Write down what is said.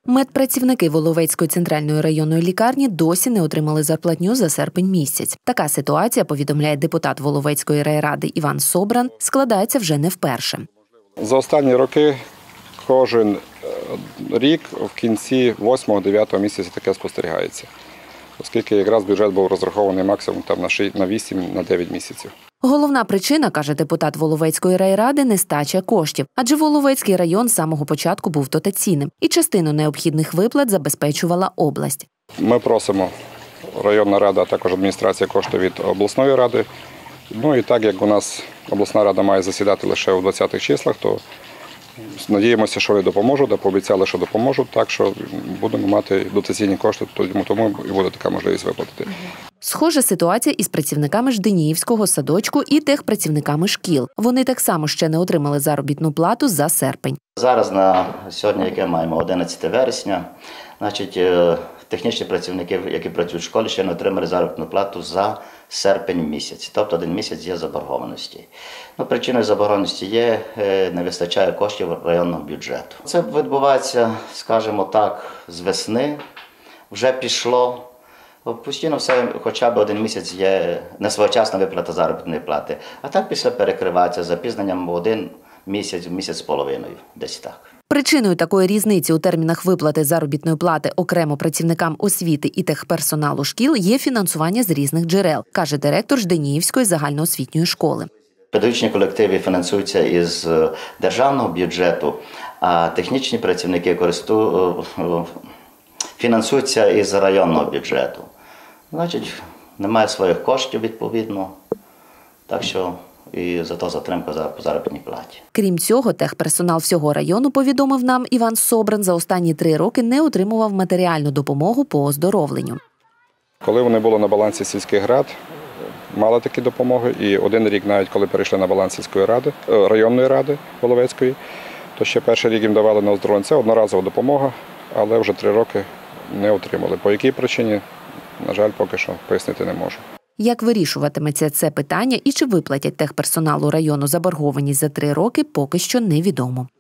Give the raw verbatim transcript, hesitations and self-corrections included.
Медпрацівники Воловецької центральної районної лікарні досі не отримали зарплатню за серпень місяць. Така ситуація, повідомляє депутат Воловецької райради Іван Собран, складається вже не вперше. За останні роки кожен рік в кінці восьмого-дев'ятого місяця таке спостерігається, оскільки якраз бюджет був розрахований максимум там на вісім-дев'ять місяців. Головна причина, каже депутат Воловецької райради, – нестача коштів. Адже Воловецький район з самого початку був дотаційним і частину необхідних виплат забезпечувала область. Ми просимо районна рада, а також адміністрація кошти від обласної ради. Ну і так як у нас обласна рада має засідати лише у двадцятих числах, то надіємося, що вони допоможуть, а пообіцяли, що допоможуть, так що будемо мати дотаційні кошти, тому і буде така можливість виплатити. Схожа ситуація із працівниками Жденіївського садочку і техпрацівниками шкіл. Вони так само ще не отримали заробітну плату за серпень. Зараз на сьогодні, яке маємо, одинадцяте вересня, значить, технічні працівники, які працюють в школі, ще не отримали заробітну плату за серпень місяць. Тобто один місяць є заборгованості. Ну, причиною заборгованості є, не вистачає коштів районного бюджету. Це відбувається, скажімо так, з весни, вже пішло. Постійно все, хоча б один місяць є несвоєчасна виплата заробітної плати. А так після перекривається запізненням один місяць, місяць з половиною, десь так. Причиною такої різниці у термінах виплати заробітної плати окремо працівникам освіти і техперсоналу шкіл є фінансування з різних джерел, каже директор Жденіївської загальноосвітньої школи. Педагогічні колективи фінансуються із державного бюджету, а технічні працівники користуються фінансуються із районного бюджету. Значить, немає своїх коштів відповідно, так що і зато затримка по заробітній платі. Крім цього, техперсонал всього району, повідомив нам Іван Собран, за останні три роки не отримував матеріальну допомогу по оздоровленню. Коли вони були на балансі сільських рад, мали такі допомоги, і один рік навіть коли перейшли на баланс сільської ради, районної ради Воловецької, то ще перший рік їм давали на оздоровлення. Це одноразова допомога, але вже три роки не отримали. По якій причині, на жаль, поки що пояснити не можу. Як вирішуватиметься це питання і чи виплатять техперсоналу району заборгованість за три роки, поки що невідомо.